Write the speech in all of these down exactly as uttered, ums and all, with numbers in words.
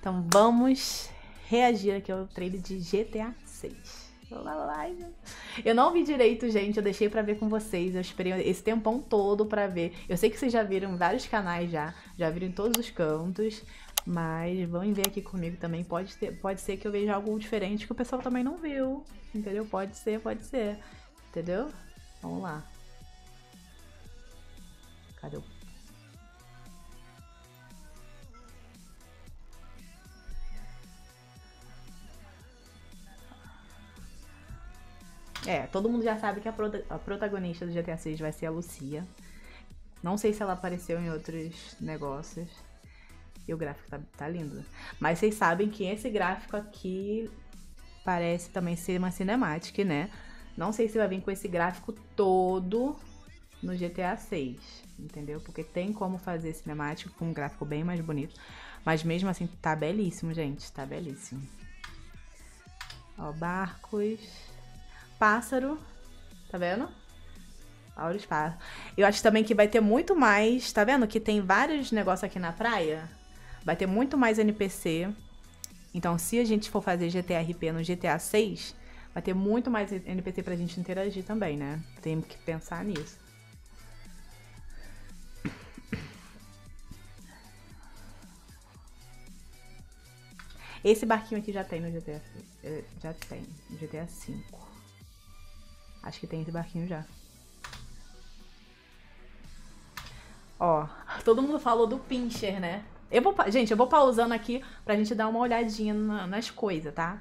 Então vamos reagir aqui ao trailer de G T A seis. Eu não vi direito, gente, eu deixei pra ver com vocês, eu esperei esse tempão todo pra ver. Eu sei que vocês já viram em vários canais já, já viram em todos os cantos, mas vão ver aqui comigo também, pode, ter, pode ser que eu veja algo diferente que o pessoal também não viu, entendeu? Pode ser, pode ser, entendeu? Vamos lá. Cadê o... É, todo mundo já sabe que a, prota a protagonista do G T A seis vai ser a Lucia. Não sei se ela apareceu em outros negócios. E o gráfico tá, tá lindo. Mas vocês sabem que esse gráfico aqui parece também ser uma cinemática, né? Não sei se vai vir com esse gráfico todo no G T A seis, entendeu? Porque tem como fazer cinemático com um gráfico bem mais bonito. Mas mesmo assim, tá belíssimo, gente. Tá belíssimo. Ó, barcos... Pássaro, tá vendo? Olha os pássaros. Eu acho também que vai ter muito mais, tá vendo? Que tem vários negócios aqui na praia. Vai ter muito mais N P C. Então, se a gente for fazer G T R P no G T A seis, vai ter muito mais N P C pra gente interagir também, né? Temos que pensar nisso. Esse barquinho aqui já tem no G T A. Já tem, no G T A cinco. Acho que tem esse barquinho já. Ó, todo mundo falou do Pincher, né? Eu vou, gente, eu vou pausando aqui pra gente dar uma olhadinha na, nas coisas, tá?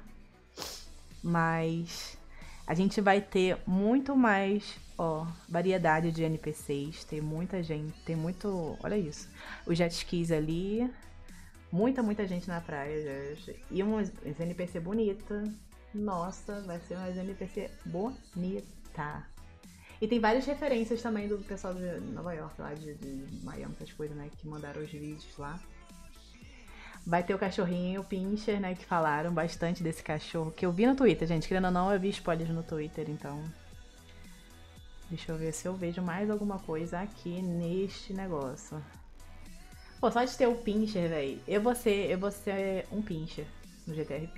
Mas a gente vai ter muito mais, ó, variedade de N P Cs. Tem muita gente, tem muito... Olha isso. Os jet skis ali. Muita, muita gente na praia. E uns N P C bonita. Nossa, vai ser uma N P C bonita. E tem várias referências também do pessoal de Nova York, lá de, de Miami, essas coisas, né? Que mandaram os vídeos lá. Vai ter o cachorrinho, o Pinscher, né? Que falaram bastante desse cachorro. Que eu vi no Twitter, gente. Querendo ou não, eu vi spoilers no Twitter, então... Deixa eu ver se eu vejo mais alguma coisa aqui neste negócio. Pô, só de ter o Pinscher, velho. Eu vou ser, eu vou ser um Pinscher no G T R P.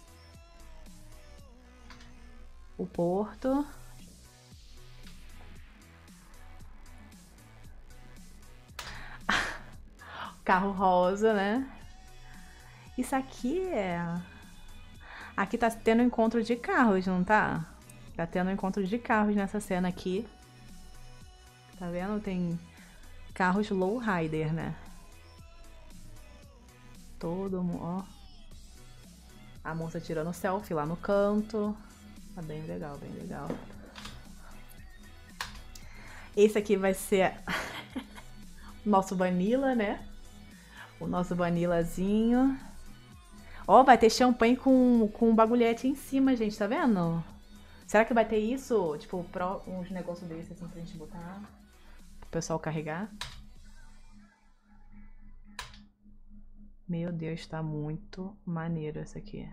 O porto. Carro rosa, né? Isso aqui é... Aqui tá tendo encontro de carros, não tá? Tá tendo encontro de carros nessa cena aqui. Tá vendo? Tem carros lowrider, né? Todo mundo, ó. A moça tirando selfie lá no canto. Tá bem legal, bem legal. Esse aqui vai ser o nosso Vanilla, né? O nosso Vanillazinho. Ó, vai ter champanhe com, com um bagulhete em cima, gente, tá vendo? Será que vai ter isso? Tipo, pro, uns negócios desses assim pra gente botar? Pro pessoal carregar? Meu Deus, tá muito maneiro esse aqui.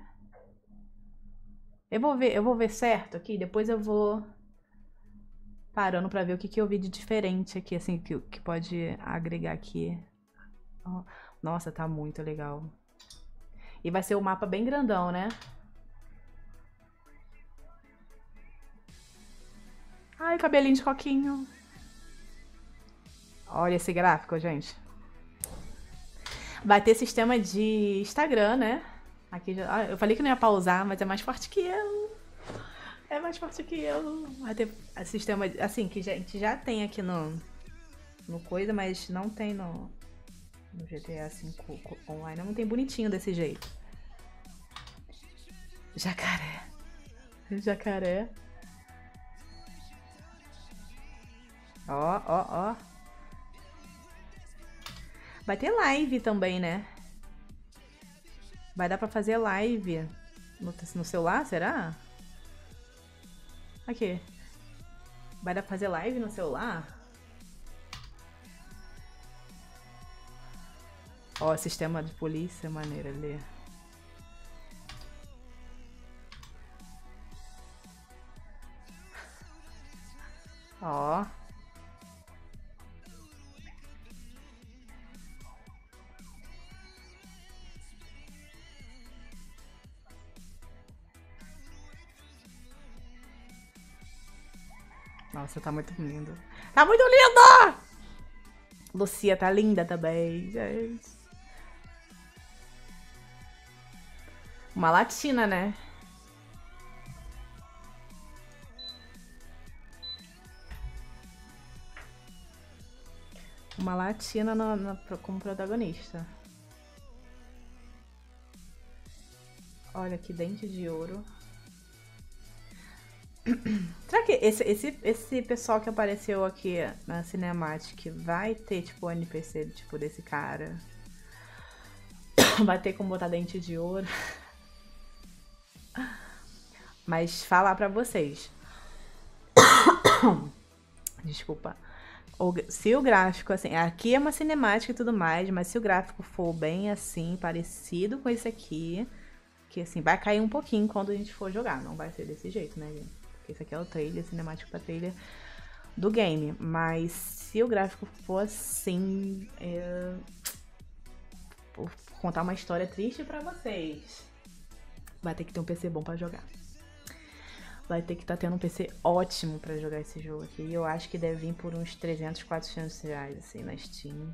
Eu vou ver, eu vou ver certo aqui, depois eu vou parando pra ver o que, que eu vi de diferente aqui, assim, que, que pode agregar aqui. Nossa, tá muito legal. E vai ser um mapa bem grandão, né? Ai, cabelinho de coquinho. Olha esse gráfico, gente. Vai ter sistema de Instagram, né? Aqui já... Eu falei que não ia pausar, mas é mais forte que eu. É mais forte que eu. Vai ter sistema, assim, que a gente já tem aqui no, no coisa, mas não tem no, no G T A cinco online. Não tem bonitinho desse jeito. Jacaré. Jacaré. Ó, ó, ó. Vai ter live também, né? Vai dar pra fazer live no, no celular, será? Aqui. Vai dar pra fazer live no celular? Ó, sistema de polícia, maneiro ali. Ó. Nossa, tá muito lindo. Tá muito lindo! Lucia tá linda também, gente. Uma latina, né? Uma latina no, no, como protagonista. Olha que dente de ouro. Será que esse, esse, esse pessoal que apareceu aqui na Cinematic vai ter, tipo, o N P C tipo, desse cara? Vai ter como botar dente de ouro? Mas falar pra vocês. Desculpa. O, se o gráfico, assim, aqui é uma cinemática e tudo mais, mas se o gráfico for bem assim, parecido com esse aqui, que assim, vai cair um pouquinho quando a gente for jogar. Não vai ser desse jeito, né, gente? Porque esse aqui é o trailer, cinemático pra trailer do game. Mas se o gráfico for assim, é... vou contar uma história triste pra vocês. Vai ter que ter um P C bom pra jogar. Vai ter que estar tá tendo um P C ótimo pra jogar esse jogo aqui. E eu acho que deve vir por uns trezentos, quatrocentos reais, assim, na Steam.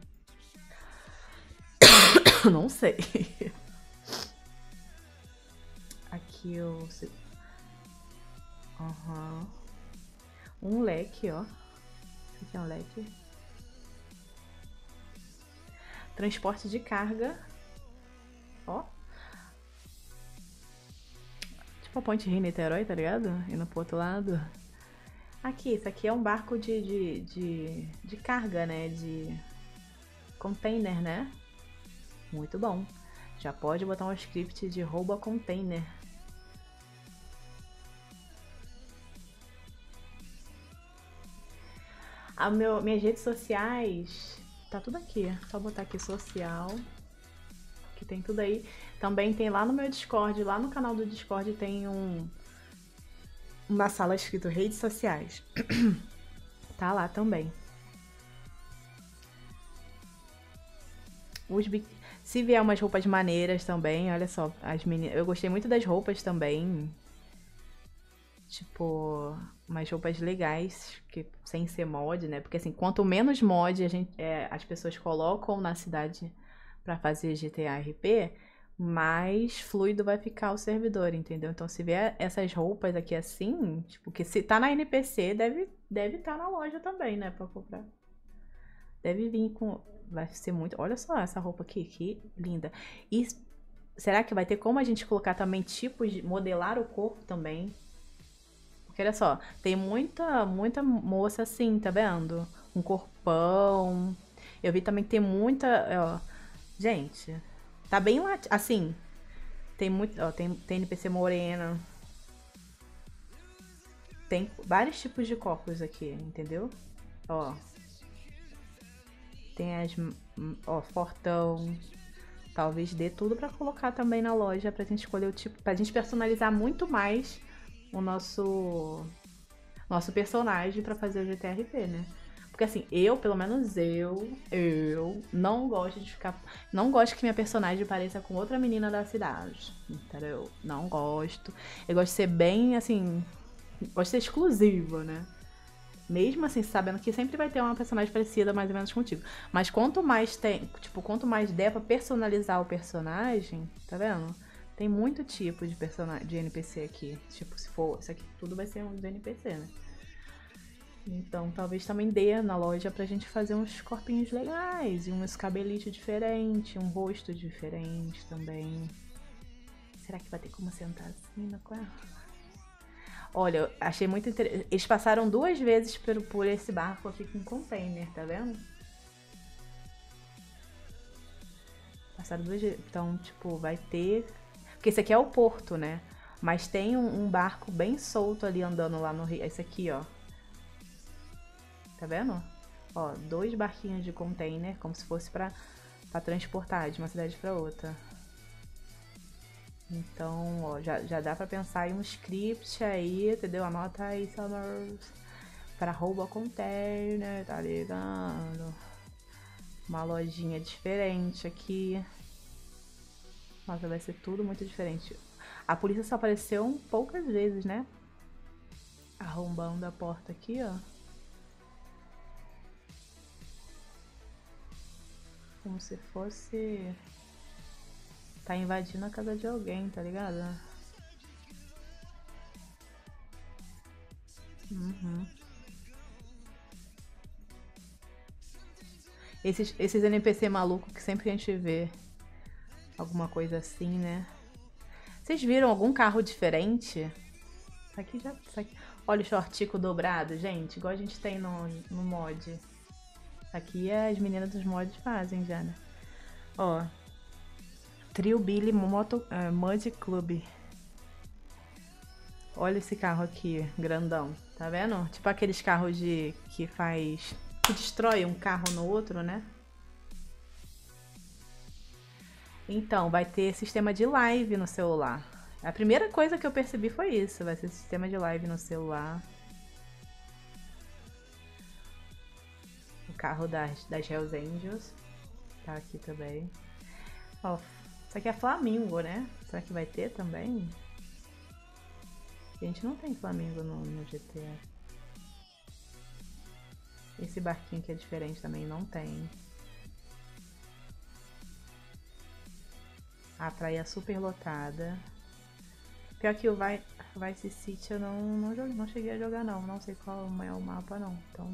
Não sei. Aqui eu... Aham. Uhum. Um leque, ó. Esse aqui é um leque. Transporte de carga. Ó. Tipo a Ponte Rio-Niterói, tá ligado? Indo pro outro lado. Aqui, isso aqui é um barco de, de, de, de carga, né? De container, né? Muito bom. Já pode botar um script de rouba container. A meu, minhas redes sociais, tá tudo aqui. Só botar aqui social, que tem tudo aí. Também tem lá no meu Discord, lá no canal do Discord tem um uma sala escrito redes sociais. Tá lá também. Os bi... Se vier umas roupas maneiras também, olha só, as meninas, eu gostei muito das roupas também. Tipo, umas roupas legais, que, sem ser mod, né? Porque assim, quanto menos mod a gente, é, as pessoas colocam na cidade pra fazer G T A R P, mais fluido vai ficar o servidor, entendeu? Então se vier essas roupas aqui assim, tipo, que se tá na N P C, deve deve estar tá na loja também, né, pra comprar. Deve vir com... Vai ser muito... Olha só essa roupa aqui, que linda. E será que vai ter como a gente colocar também tipos de... Modelar o corpo também? Porque olha só, tem muita, muita moça assim, tá vendo? Um corpão. Eu vi também que tem muita... Ó, gente, tá bem assim... Tem muito... Ó, tem, tem N P C morena. Tem vários tipos de corpos aqui, entendeu? Ó. Tem as... Ó, fortão. Talvez dê tudo pra colocar também na loja pra gente escolher o tipo... Pra gente personalizar muito mais o nosso... Nosso personagem pra fazer o G T R P, né? Porque assim, eu, pelo menos eu, eu não gosto de ficar... Não gosto que minha personagem pareça com outra menina da cidade, entendeu? Não gosto. Eu gosto de ser bem, assim... Gosto de ser exclusiva, né? Mesmo assim, sabendo que sempre vai ter uma personagem parecida mais ou menos contigo. Mas quanto mais tem... Tipo, quanto mais der pra personalizar o personagem, tá vendo? Tem muito tipo de personagem, de N P C aqui. Tipo, se for... Isso aqui tudo vai ser um do N P C, né? Então, talvez também dê na loja pra gente fazer uns corpinhos legais e uns cabelitos diferentes, um rosto diferente também. Será que vai ter como sentar assim na coisa? Olha, eu achei muito interessante. Eles passaram duas vezes por, por esse barco aqui com container, tá vendo? Passaram duas vezes. Então, tipo, vai ter... Porque esse aqui é o porto, né? Mas tem um, um barco bem solto ali andando lá no rio. Esse aqui, ó. Tá vendo? Ó, dois barquinhos de container, como se fosse pra, pra transportar de uma cidade pra outra. Então, ó, já, já dá pra pensar em um script aí, entendeu? Anota aí, Summers, pra rouba container, tá ligado? Uma lojinha diferente aqui. Nossa, vai ser tudo muito diferente. A polícia só apareceu poucas vezes, né? Arrombando a porta aqui, ó. como se fosse... Tá invadindo a casa de alguém, tá ligado? Uhum. Esses, esses N P C malucos que sempre a gente vê alguma coisa assim, né? Vocês viram algum carro diferente? Isso aqui já... Isso aqui... Olha o shortico dobrado, gente. Igual a gente tem no, no mod. Aqui as meninas dos mods fazem já, né? Ó. Trio Billy Moto, uh, Mud Club. Olha esse carro aqui, grandão. Tá vendo? Tipo aqueles carros de que faz... Que destrói um carro no outro, né? Então, vai ter sistema de live no celular. A primeira coisa que eu percebi foi isso. Vai ser sistema de live no celular. O carro das, das Hells Angels. Tá aqui também. Ó, isso aqui é Flamingo, né? Será que vai ter também? A gente não tem Flamingo no, no G T A. Esse barquinho que é diferente também não tem. A praia é super lotada. Pior que o Vice City eu não, não, joguei, não cheguei a jogar não. Não sei qual é o mapa não. Então...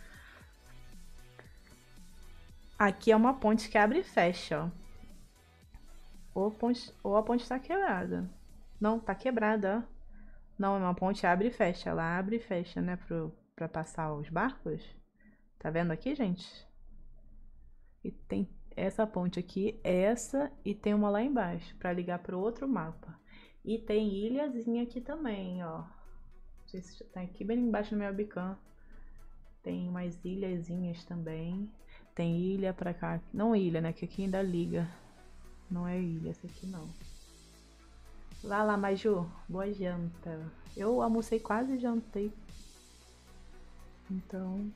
Aqui é uma ponte que abre e fecha, ó. Ou, ponte, ou a ponte tá quebrada. Não, tá quebrada, ó. Não, é uma ponte abre e fecha. Ela abre e fecha, né? Pro, pra passar os barcos. Tá vendo aqui, gente? E tem essa ponte aqui, essa, e tem uma lá embaixo, pra ligar pro outro mapa. E tem ilhazinha aqui também, ó. Não sei se tá aqui bem embaixo no meu webcam. Tem umas ilhazinhas também. Tem ilha pra cá. Não ilha, né? Que aqui ainda liga. Não é ilha essa aqui, não. Vai lá, Maju. Boa janta. Eu almocei, quase jantei. Então...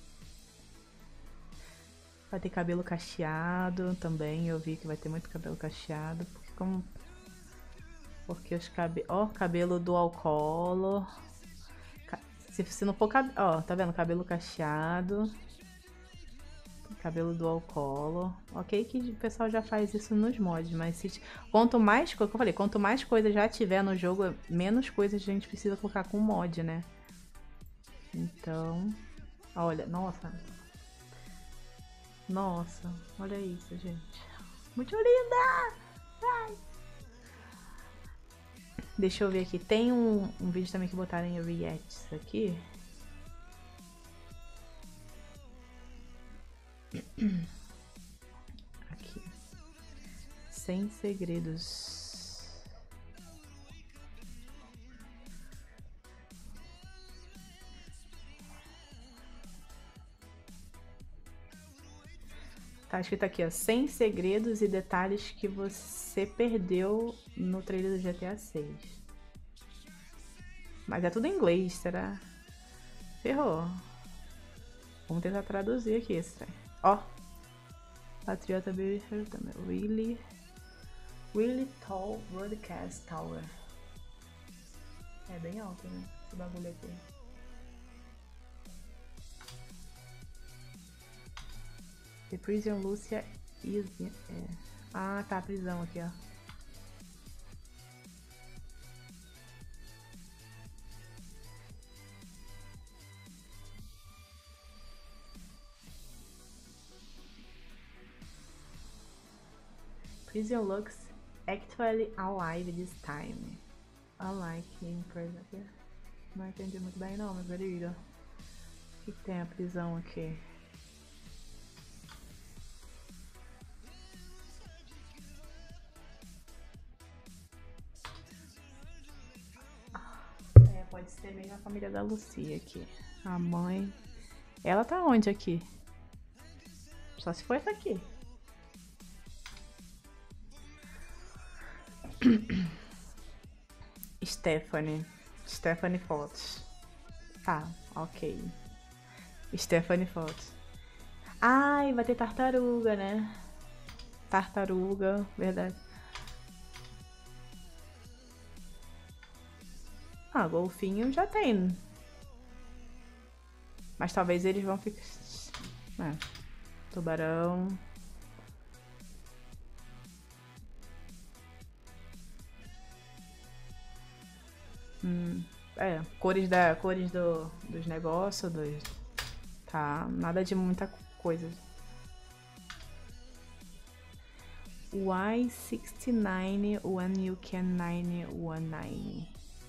Vai ter cabelo cacheado também. Eu vi que vai ter muito cabelo cacheado. Porque como... Porque os cabelos... Ó, cabelo do alcoolo. Se, se não for cabelo... Ó, tá vendo? Cabelo cacheado. Cabelo do alcoolo. Ok que o pessoal já faz isso nos mods, mas se... Quanto mais... Como eu falei, quanto mais coisa já tiver no jogo, menos coisas a gente precisa colocar com mod, né? Então... Olha, nossa... Nossa, olha isso, gente. Muito linda! Ai. Deixa eu ver aqui. Tem um, um vídeo também que botaram em reacts aqui. Aqui. Sem segredos. Tá escrito aqui, ó, sem segredos e detalhes que você perdeu no trailer do G T A seis. Mas é tudo em inglês, será? Ferrou. Vamos tentar traduzir aqui esse trem. Ó. Patriota Beautiful também. Really, really tall broadcast tower. É bem alto, né? Esse bagulho aqui. The Prison Lucia is... É. Ah, tá, a prisão aqui, ó. Prison looks actually alive this time. Unlike in prison aqui. Não entendi muito bem não, meu querido. O que, que tem a prisão aqui? Pode ser mesmo a família da Lucia aqui. A mãe. Ela tá onde aqui? Só se for essa aqui. Stephanie. Stephanie Fotos. Tá, ok. Stephanie Fotos. Ai, vai ter tartaruga, né? Tartaruga, verdade. Ah, golfinho já tem. Mas talvez eles vão ficar... É. Tubarão. Hum, é, cores, da, cores do, dos negócios, dos, tá? Nada de muita coisa. Why sixty-nine when you can nine one nine?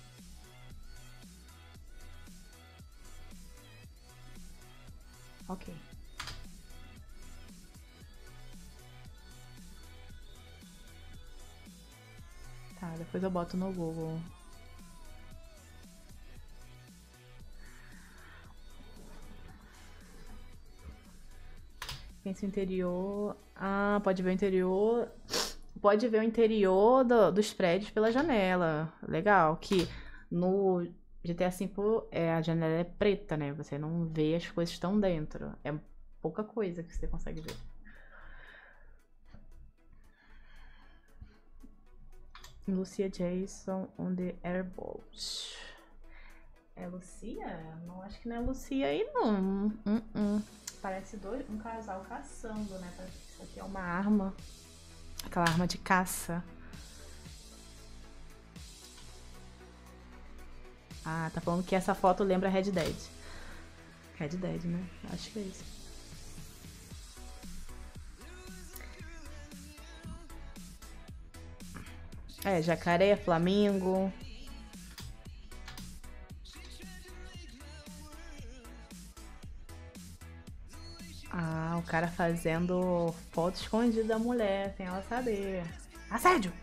Ok. Tá, depois eu boto no Google. Pensa o interior. Ah, pode ver o interior. Pode ver o interior do- dos prédios pela janela. Legal. Que no G T A V é, a janela é preta, né? Você não vê as coisas que estão dentro. É pouca coisa que você consegue ver. Lucia Jason on the Airboat. É Lucia? Não, acho que não é Lucia aí, não. Hum, hum. Parece dois, um casal caçando, né? Parece que isso aqui é uma arma. Aquela arma de caça. Ah, tá falando que essa foto lembra Red Dead. Red Dead, né? Acho que é isso. É, jacaré, flamingo. Ah, o cara fazendo foto escondida da mulher, sem ela saber. Assédio!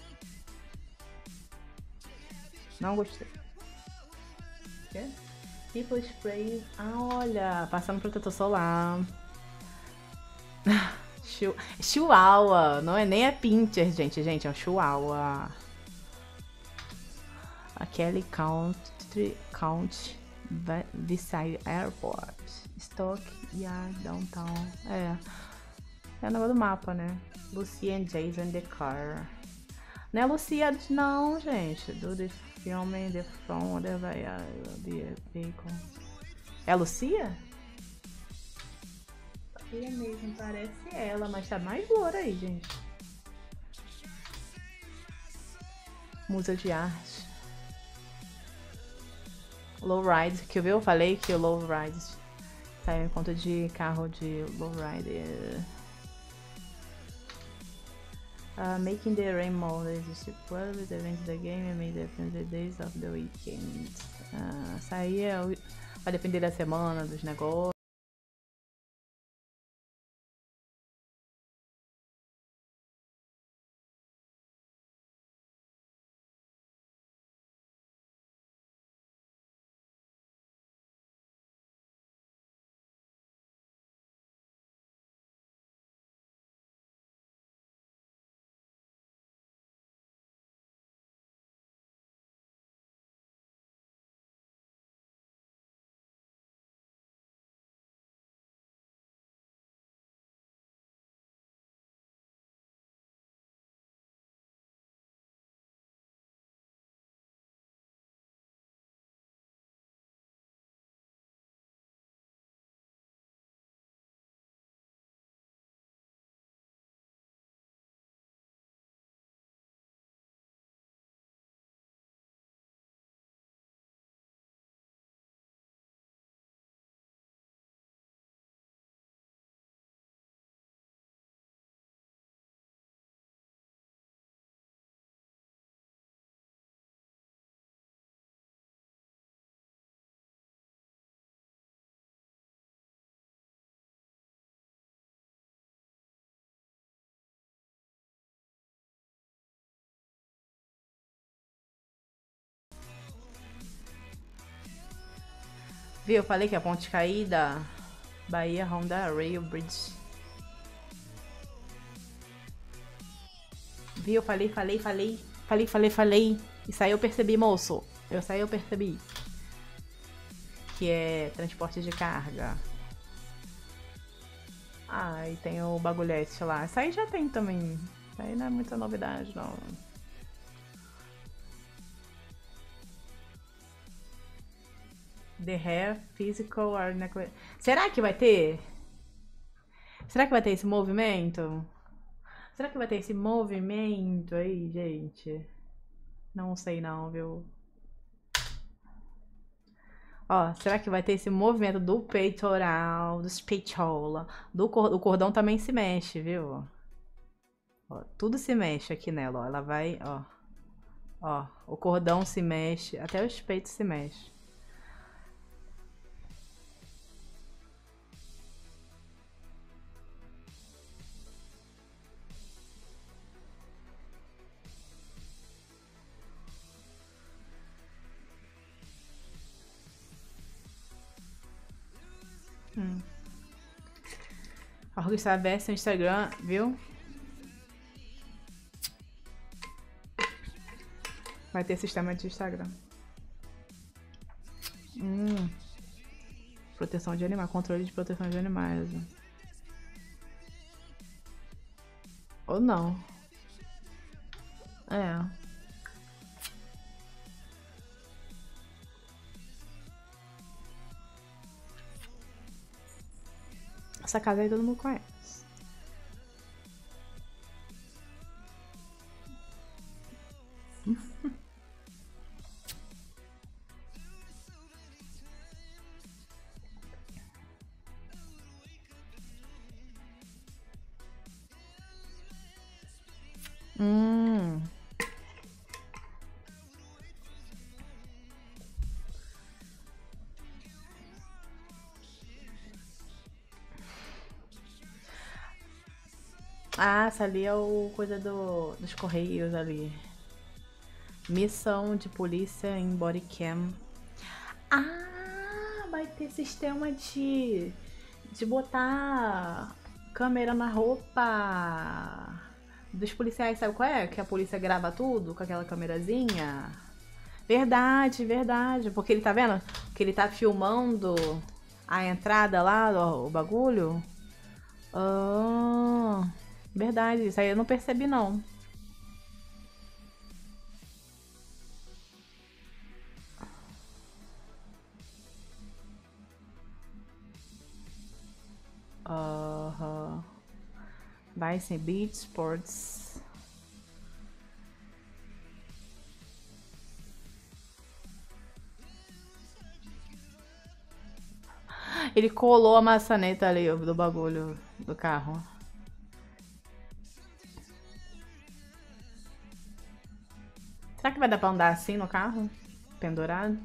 Não gostei. O quê? People spray. Ah, olha, passando protetor solar. Chihu- Chihuahua, não é nem a Pinscher, gente, gente, é um Chihuahua. A Kelly Country Count Beside Airport. Stock Yard Downtown. É. É o negócio do mapa, né? Lucy and Jason in the car. Não é Lucia, não, gente. Do the filming the phone, whatever the vehicle. É a Lucia? É mesmo, parece ela, mas tá mais loura aí, gente. Museu de arte. Lowride, que eu vi, eu falei que o Lowride saiu em conta de carro de Lowrider. Uh, making the rain more existe club, the event the game may depend the days of the weekend. Uh, isso aí é, vai depender da semana, dos negócios. Viu? Eu falei que a ponte caída, Bahia Honda Rail Bridge. Viu? Eu falei, falei, falei, falei, falei, falei. Isso aí eu percebi, moço. Eu saí, eu percebi. Que é transporte de carga. Ah, e tem o bagulhete lá. Isso aí já tem também. Isso aí não é muita novidade, não. The hair, physical or necklace. Será que vai ter? Será que vai ter esse movimento? Será que vai ter esse movimento aí, gente? Não sei não, viu? Ó, será que vai ter esse movimento do peitoral, dos peitola, do cor... o cordão também se mexe, viu? Ó, tudo se mexe aqui nela, ó. Ela vai, ó. Ó, o cordão se mexe, até os peitos se mexem. Hum. A Rockstar Versa no Instagram, viu? Vai ter sistema de Instagram. Hum. Proteção de animais, controle de proteção de animais. Ou não. É. Essa casa aí todo mundo conhece. Hum. Ah, essa ali é o coisa do, dos correios ali. Missão de polícia em bodycam. Ah, vai ter sistema de, de botar câmera na roupa dos policiais, sabe qual é? Que a polícia grava tudo com aquela câmerazinha. Verdade, verdade. Porque ele tá vendo que ele tá filmando a entrada lá, o, o bagulho. Ah, verdade. Isso aí eu não percebi, não. Aham. Vai ser Beach Sports. Ele colou a maçaneta ali do bagulho do carro. Será que vai dar pra andar assim no carro? Pendurado?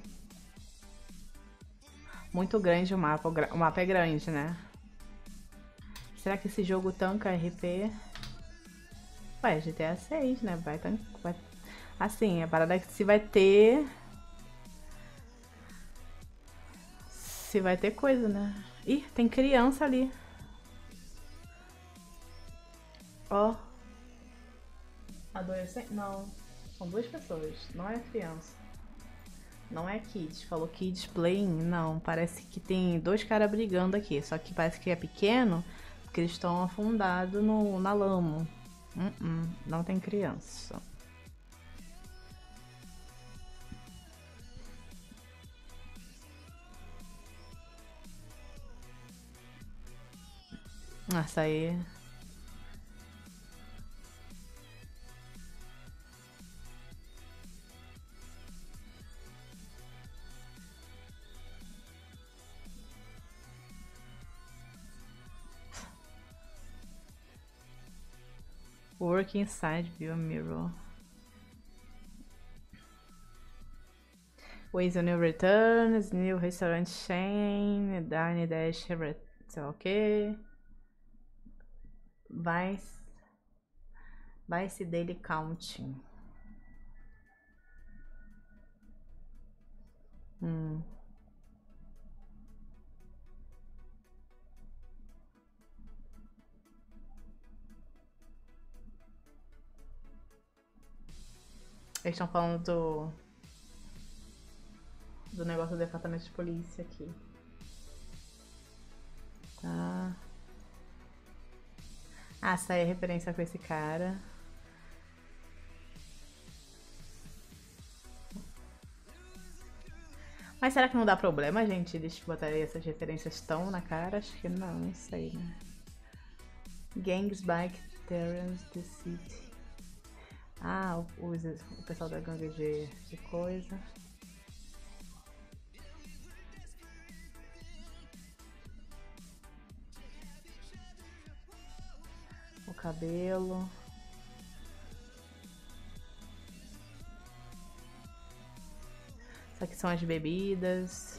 Muito grande o mapa. O mapa é grande, né? Será que esse jogo tanca R P? Ué, G T A seis, né? Vai tancar. Assim, a parada é que se vai ter. Se vai ter coisa, né? Ih, tem criança ali. Ó. Adolescente? Não. São duas pessoas. Não é criança. Não é kids. Falou kids playing? Não. Parece que tem dois caras brigando aqui. Só que parece que é pequeno. Porque eles estão afundados no, na lama. Uh -uh, não tem criança. Essa aí. Work inside view mirror. Ways on new returns, new restaurant chain, Dine Dash, ok. Vice, Vice Daily Counting. Hum. Eles estão falando do, do negócio do departamento de polícia aqui. Tá. Ah, essa aí é referência com esse cara. Mas será que não dá problema, gente, eles botarem essas referências tão na cara? Acho que não, não sei, né? Gangs, Bike, Terrence, The City. Ah, o, o, o pessoal da gangue de, de coisa. cabelo. Isso aqui são as bebidas.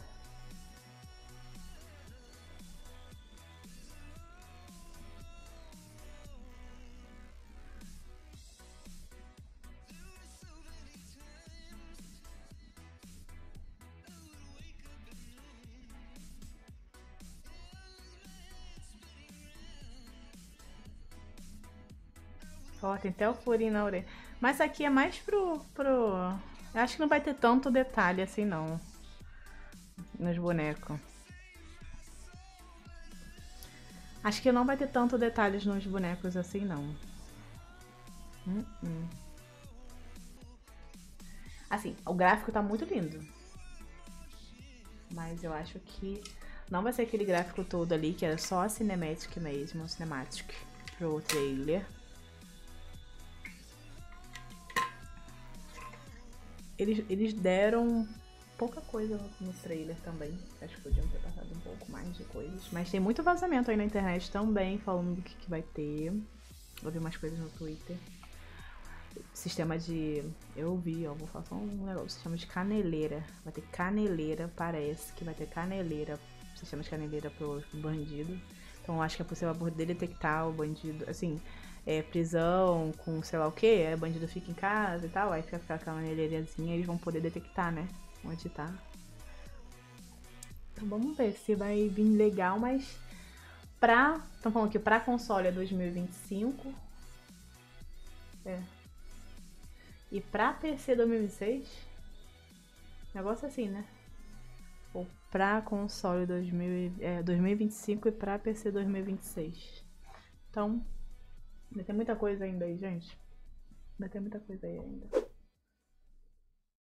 Ó, tem até o furinho na orelha. Mas aqui é mais pro, pro... Eu acho que não vai ter tanto detalhe assim, não. Nos bonecos. Acho que não vai ter tanto detalhes nos bonecos assim, não. Hum, hum. Assim, o gráfico tá muito lindo. Mas eu acho que não vai ser aquele gráfico todo ali, que era só a cinematic mesmo, cinematic pro trailer. Eles, eles deram pouca coisa no, no trailer também. Acho que podiam ter passado um pouco mais de coisas. Mas tem muito vazamento aí na internet também, falando do que, que vai ter. Eu vi umas coisas no Twitter. Sistema de... Eu vi, ó, vou falar só um negócio. Sistema de caneleira. Vai ter caneleira, parece que vai ter caneleira. Sistema de caneleira pro bandido. Então acho que é possível poder detectar o bandido, assim... É, prisão com sei lá o que, é, bandido fica em casa e tal, aí fica com aquela maneirinha, eles vão poder detectar, né, onde tá. Então vamos ver se vai vir legal, mas pra, estão falando que pra console é dois mil e vinte e cinco, é, e pra P C dois mil e vinte e seis, negócio assim, né, ou pra console dois mil, é, dois mil e vinte e cinco e pra P C dois mil e vinte e seis, então... Vai ter muita coisa ainda aí, gente. Vai ter muita coisa aí ainda.